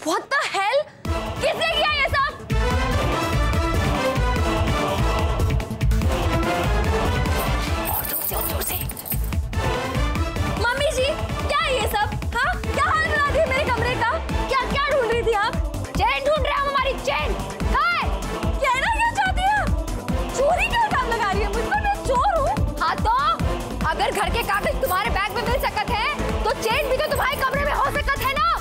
What the hell? किसने किया ये सब? और जोर से। मम्मी जी, क्या है ये सब? हाँ, क्या हाल बना दिया मेरे कमरे का? क्या ढूंढ रही थी आप? चेन ढूंढ रहे हैं हम, हमारी चेन। कहाँ है? कहना क्या चाहती है? चोरी का इल्जाम लगा रही है मुझ पर, मैं चोर हूँ? हाँ तो अगर घर के कागज तुम्हारे बैग में मिल सकते हैं, तो चेन भी तो तुम्हारे कमरे में हो सकता है ना?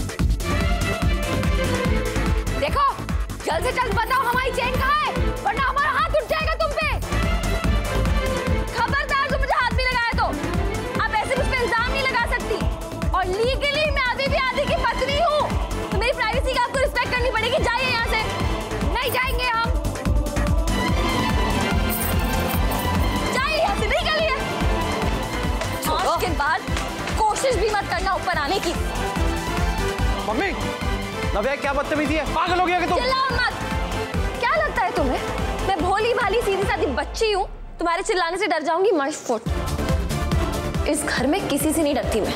देखो, जल्द से जल्द बताओ हमारी चेन कहाँ है, वरना हमारा हाथ उठ जाएगा तुम पे। खबरदार जो मुझे हाथ भी लगाया तो, आप ऐसे मुझ पे इल्जाम नहीं लगा सकती। और लीगली मैं अभी भी आदि की पत्नी हूँ, तो मेरी प्राइवेसी की आपको रिस्पेक्ट करनी पड़ेगी। जाइए यहाँ से। नहीं जाएंगे हम। जाइए यहाँ से, निकलिए। आज के बाद कोशिश भी मत करना ऊपर आने की। मम्मी, नव्या क्या बदतमीजी है? पागल हो गया कि तुम? चिल्लाओ मत। क्या लगता है तुम्हें मैं भोली भाली सीधी सादी बच्ची हूँ, तुम्हारे चिल्लाने से डर जाऊंगी? मशफूट, इस घर में किसी से नहीं डरती मैं।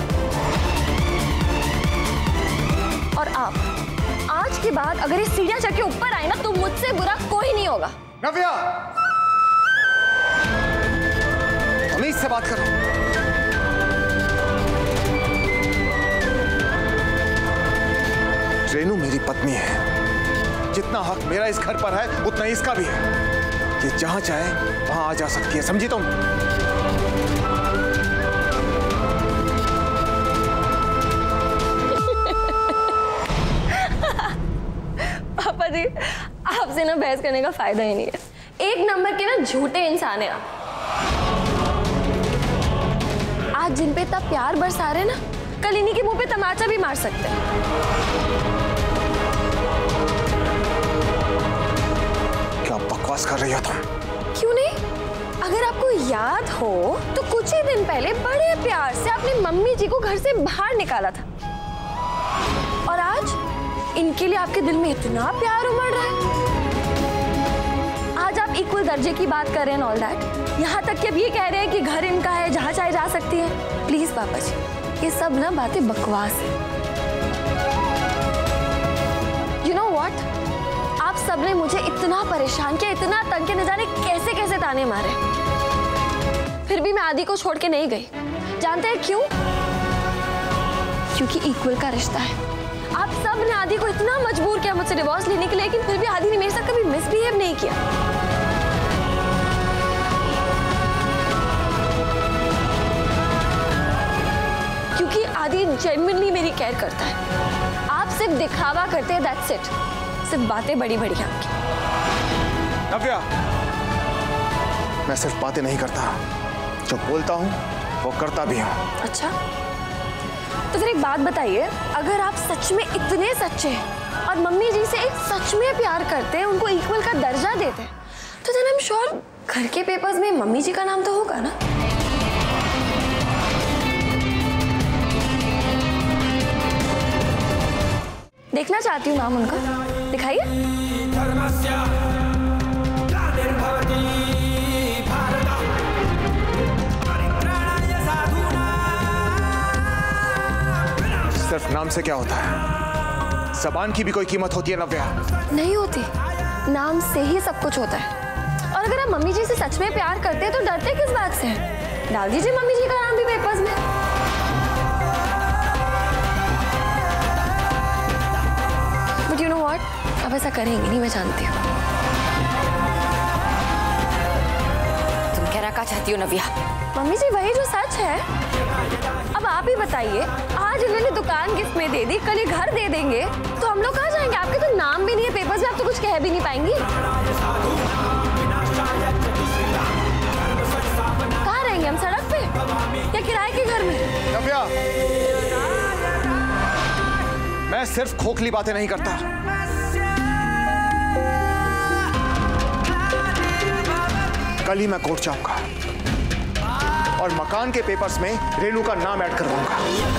और आप आज के बाद अगर इस सीढ़ियां चढ़ के ऊपर आए ना, तो मुझसे बुरा कोई नहीं होगा। नव्या, तमीज से बात करो। रेनू मेरी पत्नी है। जितना हक मेरा इस घर पर है, उतना इसका भी है। ये जहां चाहे वहां आ जा सकती है, समझी तुम? पापा जी, आपसे ना बहस करने का फायदा ही नहीं है। एक नंबर के ना झूठे इंसान है आप। आज जिन पे इतना प्यार बरसा रहे ना, कल इन्हीं के मुंह पे तमाचा भी मार सकते हैं। क्या बकवास कर रही हो तुम? क्यों नहीं? अगर आपको याद हो तो कुछ ही दिन पहले बड़े प्यार से अपनी मम्मी जी को घर से बाहर निकाला था, और आज इनके लिए आपके दिल में इतना प्यार उमड़ रहा है। आज आप इक्वल दर्जे की बात कर रहे हैं, ऑल दैट। यहाँ तक कि अब ये कह रहे हैं कि घर इनका है, जहाँ चाहे जा सकती है। प्लीज पापा जी, ये सब ना बातें बकवास है। You know what? आप सबने मुझे इतना परेशान किया, इतना तंग किया, न जाने कैसे कैसे ताने मारे। फिर भी मैं आदि को छोड़ के नहीं गई। जानते हैं क्यों? क्योंकि इक्वल का रिश्ता है। आप सब ने आदि को इतना मजबूर किया मुझसे डिवोर्स लेने के लिए, लेकिन फिर भी आदि ने मेरे साथ कभी मिसबिहेव नहीं किया। क्योंकि आदि जेन्युइनली मेरी केयर करता है। आप सिर्फ दिखावा करते हैं, दैट्स इट। सिर्फ बातें बड़ी बड़ी हैं आपकी। नव्या, मैं सिर्फ बातें नहीं करता, जो बोलता हूँ वो करता भी हूँ। अच्छा, तो फिर एक बात बताइए, अगर आप सच में इतने सच्चे हैं और मम्मी जी से एक सच में प्यार करते हैं, उनको इक्वल का दर्जा देते हैं, तो देन आई एम श्योर घर के पेपर्स में मम्मी जी का नाम तो होगा ना। देखना चाहती हूँ नाम उनका, दिखाइए। सिर्फ नाम से क्या होता है? ज़बान की भी कोई कीमत होती है नव्या? नहीं होती, नाम से ही सब कुछ होता है। और अगर आप मम्मी जी से सच में प्यार करते हैं तो डरते किस बात से? डाल दीजिए मम्मी जी का नाम भी पेपर्स में। बट यू नो व्हाट, अब ऐसा करेंगे नहीं, मैं जानती हूँ। तुम कहना क्या चाहती हो नव्या? मम्मी जी वही जो सच है। अब आप ही बताइए, आज इन्होंने दुकान गिफ्ट में दे दी, कल ये घर दे देंगे, तो हम लोग कहाँ जाएंगे? आपके तो नाम भी नहीं है पेपर्स में, आप तो कुछ कह भी नहीं पाएंगी। कहाँ रहेंगे हम, सड़क पे या किराए के घर में? नव्या, मैं सिर्फ खोखली बातें नहीं करता। कल ही मैं कोर्ट जाऊंगा और मकान के पेपर्स में रेनू का नाम ऐड करवाऊंगा।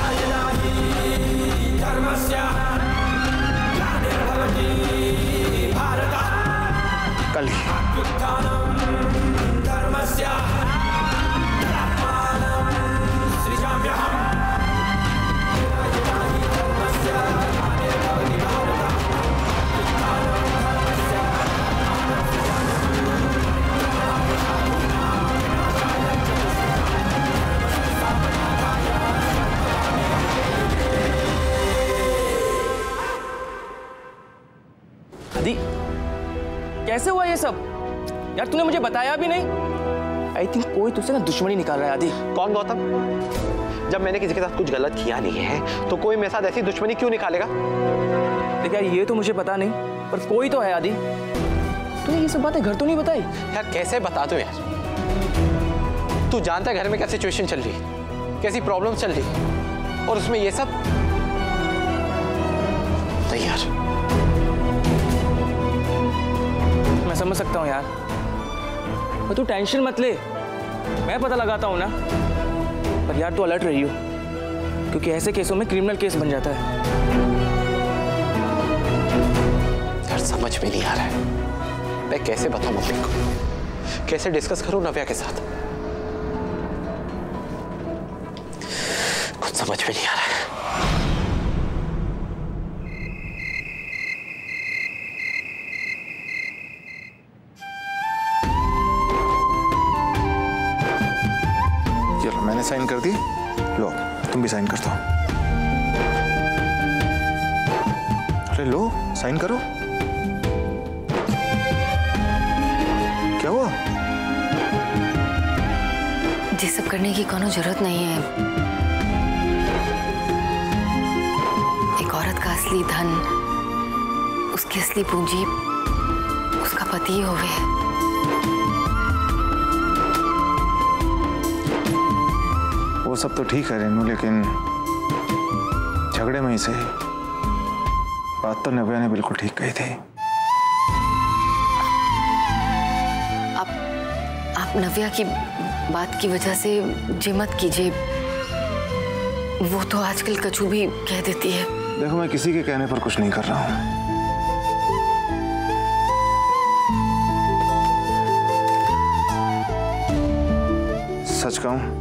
कल ही। आदि कैसे हुआ ये सब यार? तूने मुझे बताया भी नहीं। आई थिंक कोई तुझसे ना दुश्मनी निकाल रहा है आदि। कौन गौतम? जब मैंने किसी के साथ कुछ गलत किया नहीं है तो कोई मेरे साथ ऐसी दुश्मनी क्यों निकालेगा? देख यार, ये तो मुझे पता नहीं, पर कोई तो है आदि। तूने ये सब बातें घर तो नहीं बताई? यार कैसे बता दो यार? तू जानता है घर में क्या सिचुएशन चल रही है, कैसी प्रॉब्लम चल रही है, और उसमें ये सब नहीं यार। मैं समझ सकता हूँ यार, पर तू टेंशन मत ले, मैं पता लगाता हूँ ना। पर यार तू अलर्ट रही हो, क्योंकि ऐसे केसों में क्रिमिनल केस बन जाता है। यार समझ में नहीं आ रहा है, मैं कैसे बताऊं मम्मी को, कैसे डिस्कस करूं नव्या के साथ, कुछ समझ में नहीं आ रहा है। चलो मैंने साइन कर दी, लो तुम भी साइन कर दो। अरे लो साइन करो। क्या हुआ? ये सब करने की कोनो जरूरत नहीं है। एक औरत का असली धन, उसकी असली पूंजी उसका पति ही होवे। वो सब तो ठीक है रेनू, लेकिन झगड़े में ही सही। बात तो नव्या ने बिल्कुल ठीक कही थी। आप नव्या की बात की वजह से जे मत कीजिए, वो तो आजकल कछु भी कह देती है। देखो मैं किसी के कहने पर कुछ नहीं कर रहा हूं। सच कहूं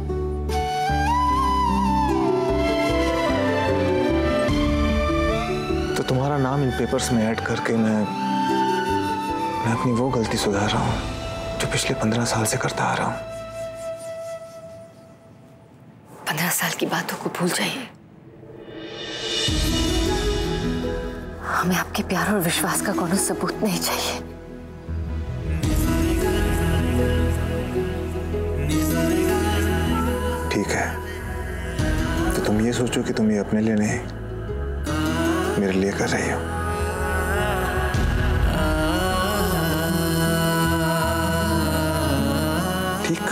तो तुम्हारा नाम इन पेपर्स में ऐड करके मैं अपनी वो गलती सुधार रहा हूं जो पिछले 15 साल से करता आ रहा हूं। 15 साल की बातों को भूल जाइए। हमें आपके प्यार और विश्वास का कोनो सबूत नहीं चाहिए। ठीक है, तो तुम ये सोचो कि तुम ये अपने लिए नहीं मेरे लिए कर रही हो। ठीक,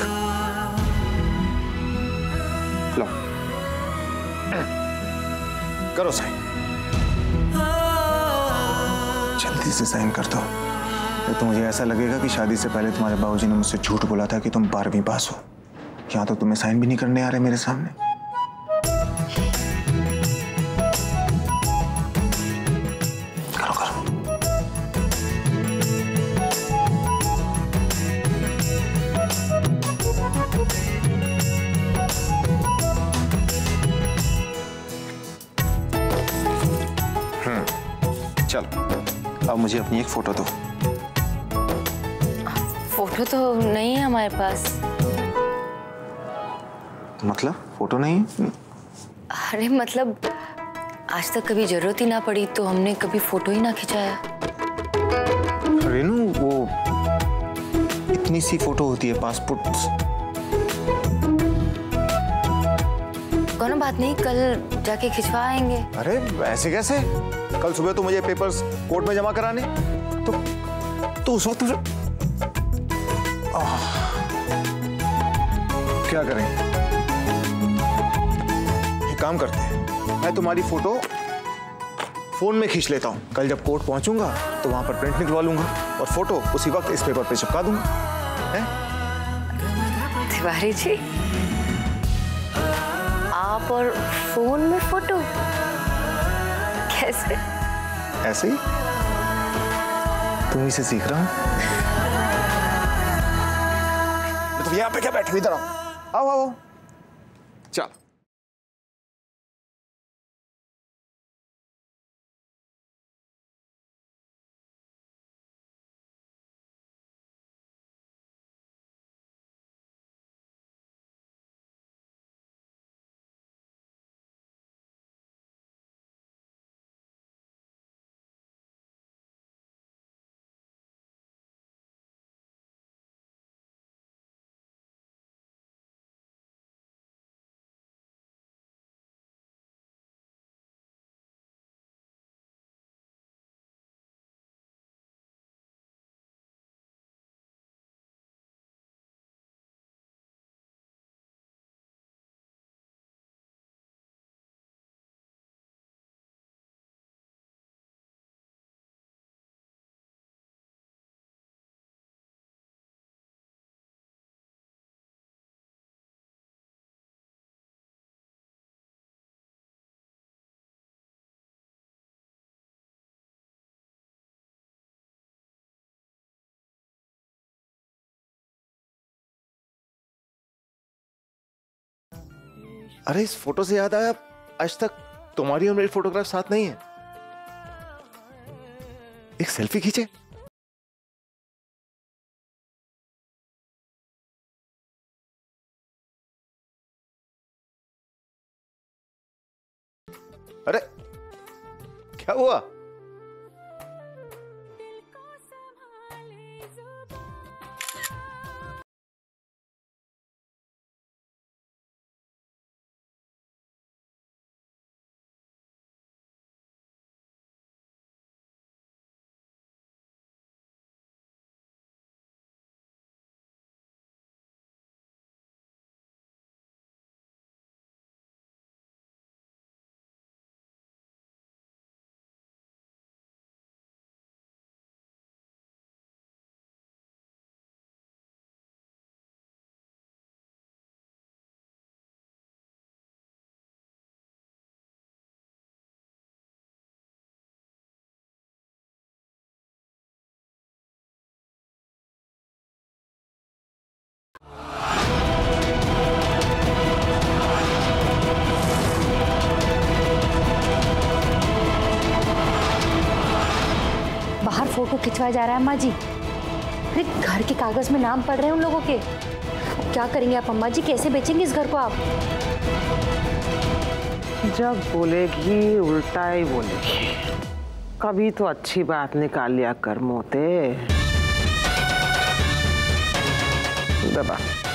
लो करो साइन। जल्दी से साइन कर दो, नहीं तो मुझे ऐसा लगेगा कि शादी से पहले तुम्हारे बाबूजी ने मुझसे झूठ बोला था कि तुम 12वीं पास हो। यहाँ तो तुम्हें साइन भी नहीं करने आ रहे मेरे सामने। करो करो। चलो अब मुझे अपनी एक फोटो दो। फोटो तो नहीं है हमारे पास। मतलब फोटो नहीं? अरे मतलब आज तक कभी जरूरत ही ना पड़ी तो हमने कभी फोटो ही ना खिंचाया। रेनू वो इतनी सी फोटो होती है पासपोर्ट। कोनो बात नहीं, कल जाके खिंचवा आएंगे। अरे ऐसे कैसे? कल सुबह तो मुझे पेपर्स कोर्ट में जमा कराने, तो उस वक्त क्या करें? एक काम करते हैं, मैं तुम्हारी फोटो फोन में खींच लेता हूँ। कल जब कोर्ट पहुंचूंगा तो वहां पर प्रिंट निकलवा लूंगा और फोटो उसी वक्त इस पेपर पे चिपका दूंगा। है? तिवारी जी, आप और फोन में फोटो कैसे? ऐसे ही तुम इसे सीख रहा हूं। तो यहाँ पे क्या बैठे हो? इधर आओ आओ। चल। अरे इस फोटो से याद आया, आज तक तुम्हारी और मेरी फोटोग्राफ साथ नहीं है। एक सेल्फी खींचे। अरे क्या हुआ? बाहर फोटो खिंचवाया जा रहा है अम्मा जी। अरे घर के कागज में नाम पड़ रहे हैं उन लोगों के। क्या करेंगे आप अम्मा जी? कैसे बेचेंगे इस घर को आप? जब बोलेगी उल्टा ही बोलेगी। कभी तो अच्छी बात निकाल लिया कर मोते। दबा।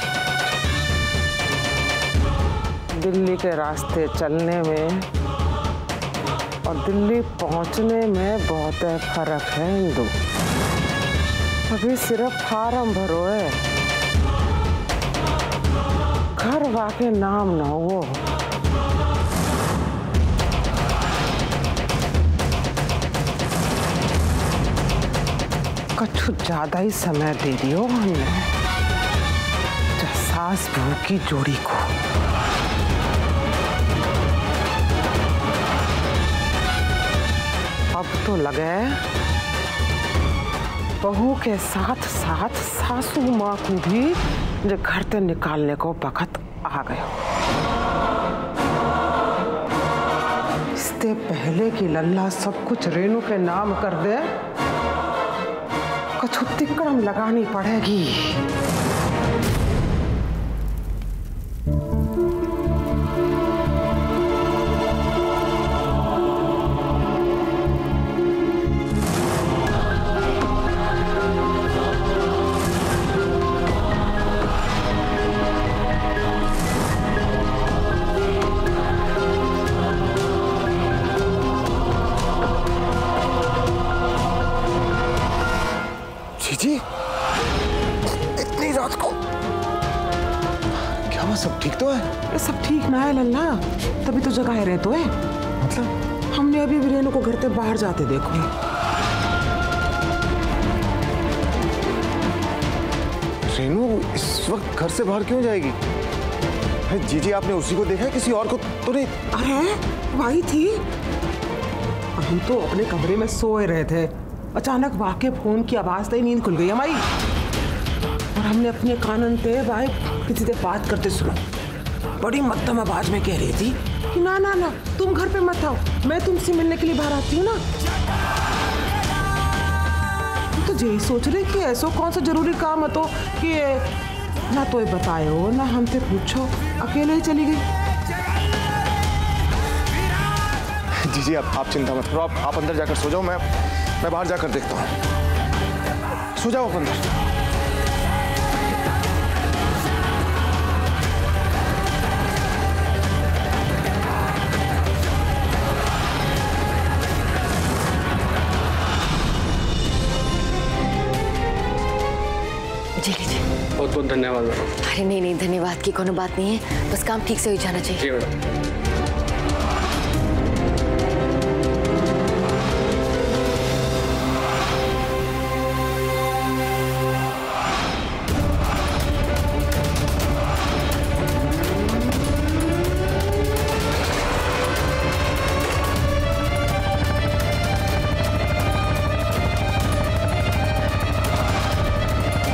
दिल्ली के रास्ते चलने में और दिल्ली पहुंचने में बहुत फर्क है इंदु। अभी सिर्फ फार्म भरो है, घर वाके नाम ना हो। कुछ ज्यादा ही समय दे दियो हमने सास बहू की जोड़ी को। अब तो लगे बहू के साथ साथ सासू माँ को भी जो घर से निकालने को वक्त आ गया। इससे पहले कि लल्ला सब कुछ रेनू के नाम कर दे, कुछ तिकड़म लगानी पड़ेगी। जी इतनी रात को क्या हुआ? सब ठीक तो है? ये सब ठीक ना है लल्ला, तभी तो जगाए रहे तो है। मतलब हमने अभी रेनू को घर से बाहर जाते देखो। रेनू इस वक्त घर से बाहर क्यों जाएगी? जीजी आपने उसी को देखा है, किसी और को तो नहीं? अरे वही थी। हम तो अपने कमरे में सोए रहे थे, अचानक वाके फोन की आवाज से नींद खुल गई हमारी और हमने अपने कानन पे भाई किसी से बात करते सुना। बड़ी मध्यम आवाज में कह रही थी कि ना ना ना तुम घर पे मत आओ, मैं तुमसे मिलने के लिए बाहर आती हूँ ना। तो यही सोच रहे कि ऐसा कौन सा जरूरी काम है तो कि ना तो ये बताए हो ना हमसे पूछो, अकेले ही चली गई। जीजी आप चिंता मत करो, आप अंदर जाकर सो जाओ, मैं बाहर जाकर देखता हूँ। सो जाओ अंदर। जी लीजिए। बहुत बहुत धन्यवाद मैडम। अरे नहीं नहीं, धन्यवाद की कोनो बात नहीं है, बस काम ठीक से हो जाना चाहिए। जी मैडम।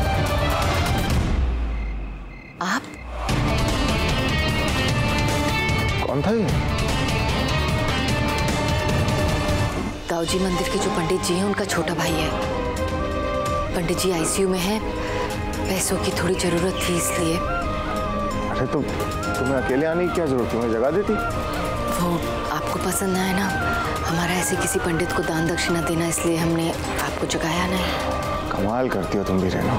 आप दाऊजी मंदिर के जो पंडित जी हैं उनका छोटा भाई है। पंडित जी आईसीयू में हैं, पैसों की थोड़ी जरूरत थी इसलिए। अरे तो तुम्हें अकेले आने की क्या जरूरत है, मैं जगा देती। वो आपको पसंद ना है ना हमारा ऐसे किसी पंडित को दान दक्षिणा देना, इसलिए हमने आपको जगाया नहीं। कमाल करती हो तुम भी रेनो।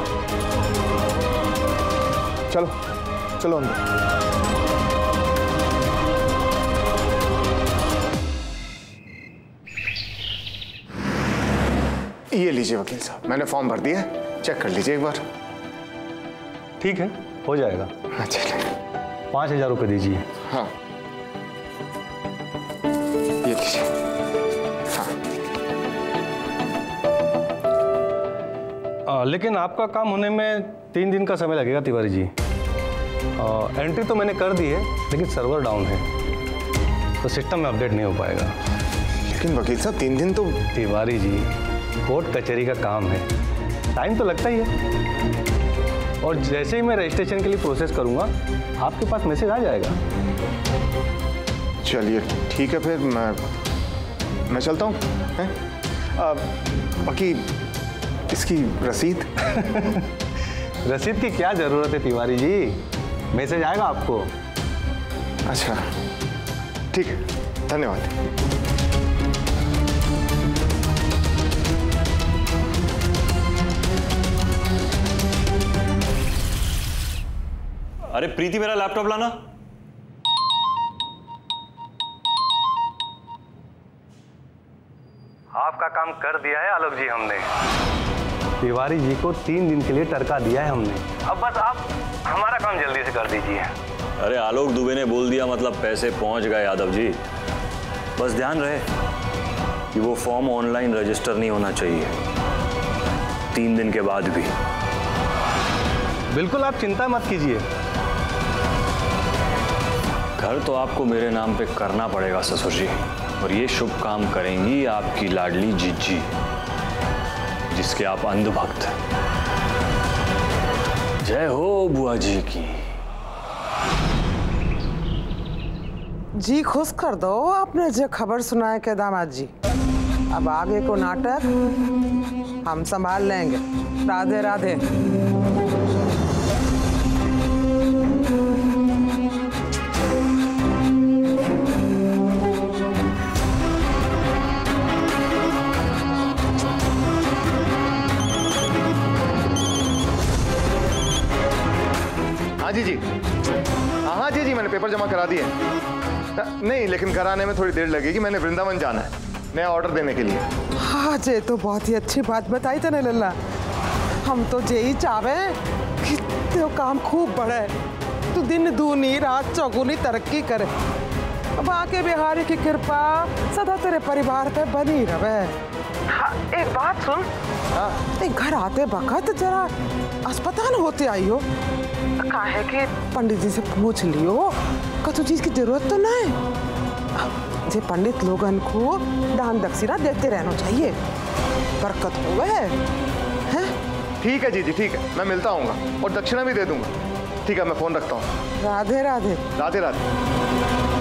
चलो चलो अंदर। ये लीजिए वकील साहब, मैंने फॉर्म भर दिया है, चेक कर लीजिए एक बार। ठीक है, हो जाएगा। अच्छा 5,000 रुपये दीजिए। हाँ ये लीजिए। हाँ लेकिन आपका काम होने में 3 दिन का समय लगेगा तिवारी जी। एंट्री तो मैंने कर दी है, लेकिन सर्वर डाउन है तो सिस्टम में अपडेट नहीं हो पाएगा। लेकिन वकील साहब 3 दिन तो। तिवारी जी, कोर्ट कचहरी का काम है, टाइम तो लगता ही है। और जैसे ही मैं रजिस्ट्रेशन के लिए प्रोसेस करूंगा आपके पास मैसेज आ जाएगा। चलिए ठीक है, फिर मैं चलता हूँ। बाकी इसकी रसीद। रसीद की क्या जरूरत है तिवारी जी, मैसेज आएगा आपको। अच्छा ठीक है, धन्यवाद। अरे प्रीति, मेरा लैपटॉप लाना। आपका काम कर दिया है आलोक जी हमने। तिवारी जी को 3 दिन के लिए टरका दिया है हमने। अब बस आप हमारा काम जल्दी से कर दीजिए। अरे आलोक दुबे ने बोल दिया मतलब पैसे पहुंच गए यादव जी। बस ध्यान रहे कि वो फॉर्म ऑनलाइन रजिस्टर नहीं होना चाहिए 3 दिन के बाद भी। बिल्कुल, आप चिंता मत कीजिए। घर तो आपको मेरे नाम पे करना पड़ेगा ससुर जी, और ये शुभ काम करेंगी आपकी लाडली जीजी, जिसके आप अंधभक्त। जय हो बुआ जी की। जी खुश कर दो आपने जो खबर सुनाए के दामाद जी। अब आगे को नाटक हम संभाल लेंगे। राधे राधे। हाँ जी हाँ जी मैंने पेपर जमा करा दिए। नहीं, लेकिन कराने में थोड़ी देर लगेगी, मैंने वृंदावन जाना है नया ऑर्डर देने के लिए। हाँ जे तो बहुत ही अच्छी बात बताई तने लल्ला। हम तो जे ही चाहे कि तो काम खूब बढ़े, तू दिन दूनी रात चौगुनी तरक्की करे। अब आके बिहारी की कृपा सदा तेरे परिवार पे बनी रहे। हाँ, एक बात सुन। हाँ, एक घर आते वक्त जरा अस्पताल होते आई हो, काहे कि पंडित जी से पूछ लियो कछु चीज की जरूरत तो नहीं। जे पंडित लोगन को दान दक्षिणा देते रहना चाहिए, बरकत हो गए हैं। ठीक है जी ठीक है, मैं मिलता हूँ और दक्षिणा भी दे दूंगा। ठीक है, मैं फोन रखता हूँ। राधे राधे। राधे राधे।